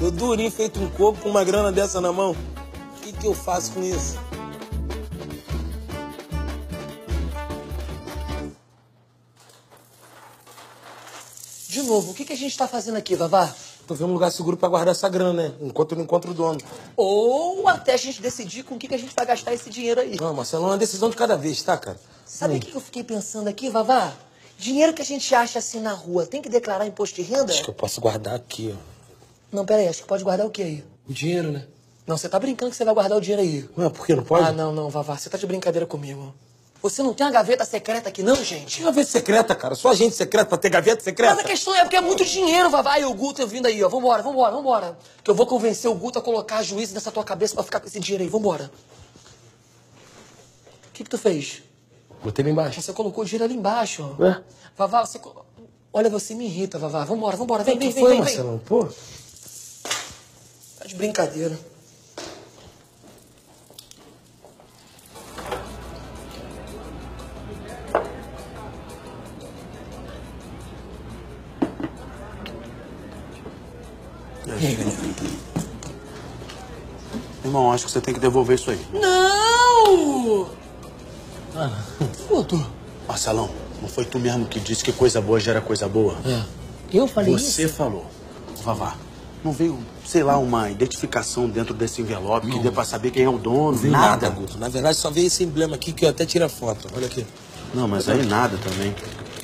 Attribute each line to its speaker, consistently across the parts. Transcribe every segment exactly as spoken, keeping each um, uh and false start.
Speaker 1: Eu durinho feito um coco com uma grana dessa na mão. O que que eu faço com isso?
Speaker 2: De novo, o que que a gente tá fazendo aqui, Vavá?
Speaker 1: Tô vendo um lugar seguro pra guardar essa grana, né? Enquanto eu não encontro o dono.
Speaker 2: Ou até a gente decidir com o que que a gente vai gastar esse dinheiro aí.
Speaker 1: Não, Marcelo, é uma decisão de cada vez, tá, cara?
Speaker 2: Sabe o que que eu fiquei pensando aqui, Vavá? Dinheiro que a gente acha assim na rua, tem que declarar imposto de renda?
Speaker 1: Acho que eu posso guardar aqui, ó.
Speaker 2: Não, pera aí, acho que pode guardar o quê aí?
Speaker 1: O dinheiro, né?
Speaker 2: Não, você tá brincando que você vai guardar o dinheiro aí.
Speaker 1: Não, por quê? Não pode?
Speaker 2: Ah, não, não, Vavá, você tá de brincadeira comigo. Você não tem uma gaveta secreta aqui não, gente?
Speaker 1: Tinha gaveta secreta, cara. Só agente secreto pra ter gaveta secreta.
Speaker 2: Mas a questão é porque é muito dinheiro, Vavá. E o Guto vindo aí, ó. Vambora, vambora, vambora. Que eu vou convencer o Guto a colocar a juíza nessa tua cabeça pra ficar com esse dinheiro aí. Vambora. O que que tu fez?
Speaker 1: Botei lá embaixo.
Speaker 2: Você colocou o dinheiro ali embaixo, ó.
Speaker 1: Ué?
Speaker 2: Vavá, você... Olha, você me irrita, Vavá. Vambora, vambora. Vem,
Speaker 1: O
Speaker 2: vem,
Speaker 1: que
Speaker 2: vem,
Speaker 1: foi,
Speaker 2: vem, vem.
Speaker 1: Marcelão? Pô.
Speaker 2: Tá de brincadeira.
Speaker 1: E aí, galera?
Speaker 3: Irmão, acho que você tem que devolver isso aí.
Speaker 2: Não!
Speaker 1: Ah,
Speaker 2: Guto.
Speaker 3: Marcelão, não foi tu mesmo que disse que coisa boa gera coisa boa?
Speaker 1: é.
Speaker 2: Eu falei
Speaker 3: Você
Speaker 2: isso?
Speaker 3: falou. Vavá, não veio, sei lá, uma identificação dentro desse envelope que dê pra saber quem é o dono?
Speaker 1: Não vi
Speaker 3: nada.
Speaker 1: nada, Guto. Na verdade, só veio esse emblema aqui que eu até tirei a foto. Olha aqui.
Speaker 3: Não, mas aí nada também.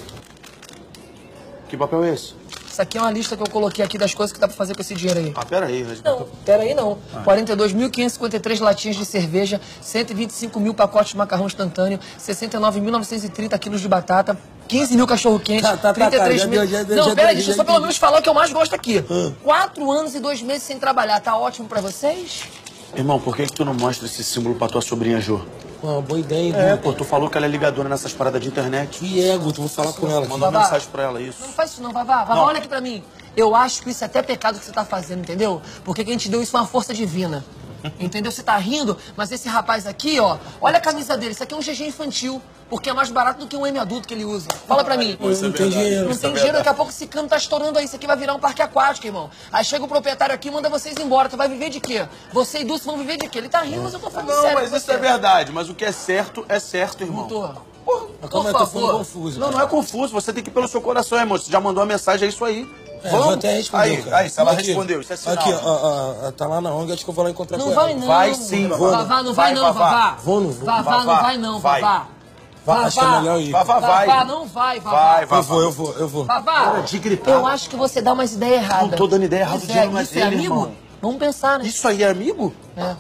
Speaker 3: Que papel é esse?
Speaker 2: Isso aqui é uma lista que eu coloquei aqui das coisas que dá pra fazer com esse dinheiro aí.
Speaker 3: Ah, peraí,
Speaker 2: Não,
Speaker 3: resgatou.
Speaker 2: peraí não. quarenta e dois mil quinhentos e cinquenta e três latinhas de cerveja, cento e vinte e cinco mil pacotes de macarrão instantâneo, sessenta e nove mil novecentos e trinta quilos de batata, quinze mil cachorro-quente,
Speaker 1: Tá, tá, tá,
Speaker 2: trinta e três
Speaker 1: cara,
Speaker 2: mil...
Speaker 1: já deu, já deu,
Speaker 2: Não,
Speaker 1: já
Speaker 2: peraí,
Speaker 1: deu,
Speaker 2: deixa eu
Speaker 1: já
Speaker 2: só pelo
Speaker 1: entendi.
Speaker 2: menos falar o que eu mais gosto aqui. Quatro anos e dois meses sem trabalhar, tá ótimo pra vocês?
Speaker 3: Irmão, por que que tu não mostra esse símbolo pra tua sobrinha Jô?
Speaker 1: Uma boa ideia, hein,
Speaker 3: É,
Speaker 1: Guto?
Speaker 3: pô, tu falou que ela é ligadora nessas paradas de internet.
Speaker 1: E é, Guto, vou falar com ela aqui.
Speaker 3: Manda uma
Speaker 2: Vavá.
Speaker 3: mensagem pra ela, isso.
Speaker 2: Não faz isso não, Vavá. Vavá,
Speaker 3: Não.
Speaker 2: olha aqui pra mim. Eu acho que isso é até pecado que você tá fazendo, entendeu? Porque quem te deu isso foi uma força divina. Entendeu? Você tá rindo, mas esse rapaz aqui, ó, olha a camisa dele. Isso aqui é um G G infantil, porque é mais barato do que um M adulto que ele usa. Fala pra mim.
Speaker 1: Pô, não tem dinheiro.
Speaker 2: Não tem dinheiro, daqui a pouco esse cano tá estourando aí. Isso aqui vai virar um parque aquático, irmão. Aí chega o proprietário aqui e manda vocês embora. Tu vai viver de quê? Você e Dulce vão viver de quê? Ele tá rindo, mas eu tô falando
Speaker 3: Não,
Speaker 2: sério.
Speaker 3: mas
Speaker 2: com
Speaker 3: isso
Speaker 2: você.
Speaker 3: é verdade. Mas o que é certo, é certo, irmão.
Speaker 2: Doutor,
Speaker 3: Porra,
Speaker 1: Mas
Speaker 2: por
Speaker 1: calma aí, eu tô ficando
Speaker 2: favor.
Speaker 1: confuso.
Speaker 3: Não, não é confuso. Você tem que ir pelo seu coração, irmão. Você já mandou a mensagem, é isso aí.
Speaker 1: É,
Speaker 3: Vamos?
Speaker 1: vou até responder,
Speaker 3: Aí,
Speaker 1: cara.
Speaker 3: aí, se ela
Speaker 1: Aqui.
Speaker 3: respondeu, isso é sinal.
Speaker 1: Aqui, ó, ó, ó, tá lá na O N G, acho que eu vou lá encontrar
Speaker 2: Não
Speaker 1: com
Speaker 2: vai
Speaker 1: ela.
Speaker 2: não.
Speaker 3: Vai sim, vou.
Speaker 2: Vavá, não vai,
Speaker 3: Vai,
Speaker 2: não,
Speaker 3: Vavá.
Speaker 2: Vavá.
Speaker 1: Vou, não vou.
Speaker 2: Vavá, não
Speaker 3: Vavá,
Speaker 2: vai não,
Speaker 3: vai.
Speaker 2: Vavá.
Speaker 1: Vai, acho que é melhor ir.
Speaker 3: Vavá, vai.
Speaker 2: Vavá, não vai, Vavá.
Speaker 3: Vai,
Speaker 1: Eu
Speaker 3: Vavá.
Speaker 1: vou, eu vou, eu vou.
Speaker 2: Vavá,
Speaker 3: Para de gritar.
Speaker 2: eu acho que você dá umas ideias erradas.
Speaker 3: Não tô dando ideia errada,
Speaker 2: Pois
Speaker 3: o dinheiro não é
Speaker 2: isso
Speaker 3: dele,
Speaker 2: amigo?
Speaker 3: irmão.
Speaker 2: Vamos pensar, né?
Speaker 3: Isso aí é amigo?
Speaker 2: É.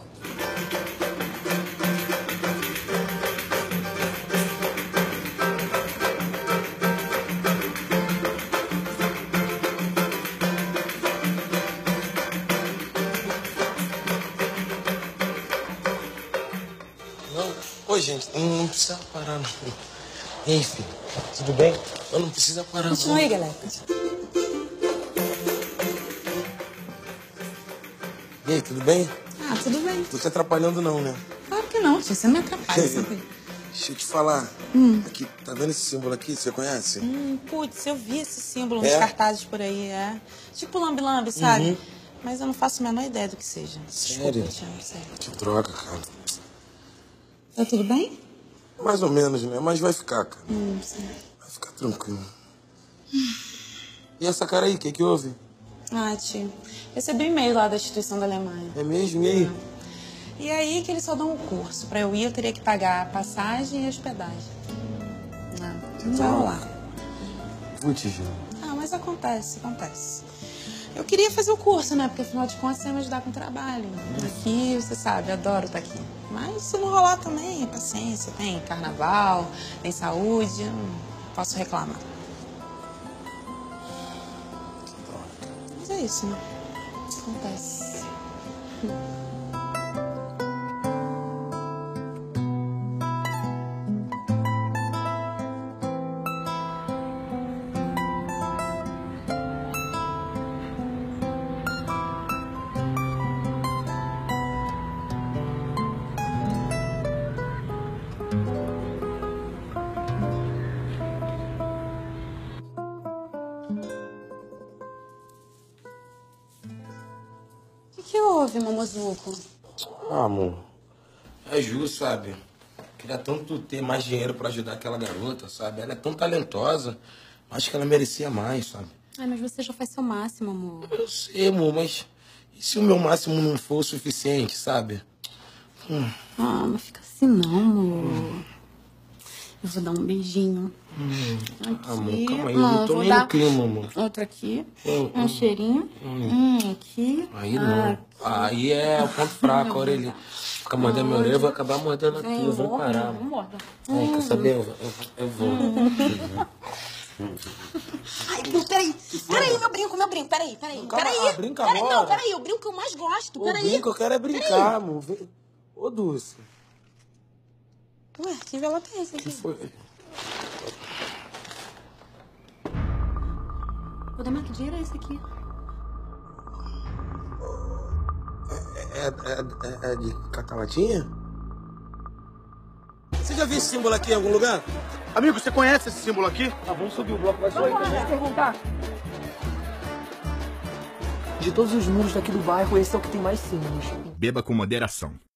Speaker 1: Não, oi, gente, não, não precisa parar, não. Ei, filho, tudo bem? Eu não precisa parar,
Speaker 4: Continua
Speaker 1: não.
Speaker 4: aí, galera.
Speaker 1: E aí, tudo bem?
Speaker 4: Ah, tudo bem.
Speaker 1: Tô te atrapalhando, não, né?
Speaker 4: Claro que não, tio. Você me atrapalha sempre.
Speaker 1: Deixa eu te falar. Aqui, tá vendo esse símbolo aqui? Você conhece?
Speaker 4: Hum, putz, eu vi esse símbolo
Speaker 1: É?
Speaker 4: nos cartazes por aí, é. Tipo lambe-lambe, sabe? Mas eu não faço a menor ideia do que seja.
Speaker 1: Sério?
Speaker 4: Desculpa, te amo, sério.
Speaker 1: Que droga, cara.
Speaker 4: Tá tudo bem?
Speaker 1: Mais ou menos, né? Mas vai ficar, cara.
Speaker 4: Hum, sim.
Speaker 1: Vai ficar tranquilo. E essa cara aí, o que que houve?
Speaker 4: Ah, tio. Recebi um e-mail lá da instituição da Alemanha.
Speaker 1: É mesmo? E aí?
Speaker 4: E aí que eles só dão um curso. Pra eu ir, eu teria que pagar a passagem e a hospedagem. Ah, não vai rolar.
Speaker 1: Putz, Gil.
Speaker 4: Ah, mas acontece, acontece. Eu queria fazer o curso, né? Porque afinal de contas você ia me ajudar com o trabalho. Aqui, você sabe, adoro estar aqui. Mas se não rolar também, paciência. Tem carnaval, tem saúde, eu não posso reclamar. Mas é isso, né? Acontece. houve, Momozuco?
Speaker 1: Ah, amor, é justo, sabe? Queria tanto ter mais dinheiro pra ajudar aquela garota, sabe? Ela é tão talentosa. Acho que ela merecia mais, sabe?
Speaker 4: Ai, mas você já faz seu máximo, amor.
Speaker 1: Eu sei, amor, mas e se o meu máximo não for o suficiente, sabe? Hum.
Speaker 4: Ah, não fica assim não, amor. Hum. Eu vou dar um beijinho.
Speaker 1: Hum.
Speaker 4: Aqui.
Speaker 1: Amor, calma aí,
Speaker 4: Não,
Speaker 1: eu não tô
Speaker 4: vou
Speaker 1: nem
Speaker 4: dar
Speaker 1: no clima, amor.
Speaker 4: Outro aqui.
Speaker 1: Hum,
Speaker 4: um
Speaker 1: hum.
Speaker 4: cheirinho. Hum. Hum, aqui.
Speaker 1: Aí não.
Speaker 4: Aqui.
Speaker 1: Aí é o ponto fraco, a orelha. Fica mordendo minha orelha, eu vou acabar mordendo a tua. Eu vou parar.
Speaker 4: Não morda.
Speaker 1: Ai, quer saber? Eu, eu, eu vou.
Speaker 4: Ai, não, peraí. Peraí, meu brinco, meu brinco. Peraí, peraí.
Speaker 1: Calma,
Speaker 4: Peraí.
Speaker 1: ah, brinca
Speaker 4: peraí,
Speaker 1: agora.
Speaker 4: não, peraí. O brinco que eu mais gosto.
Speaker 1: O
Speaker 4: Peraí.
Speaker 1: brinco, eu quero é brincar, amor. Vem. Ô, Dulce.
Speaker 4: Ué, que envelope é esse
Speaker 1: O que
Speaker 4: aqui?
Speaker 1: foi?
Speaker 4: O Demar, que dinheiro é esse aqui?
Speaker 1: É, é, é, é de cacalatinha? Você já viu esse símbolo aqui em algum lugar?
Speaker 3: Amigo, você conhece esse símbolo aqui?
Speaker 1: Tá, vamos subir o bloco, vai subir.
Speaker 2: Vamos lá, deixa eu perguntar. De todos os números daqui do bairro, esse é o que tem mais símbolos.
Speaker 5: Beba com moderação.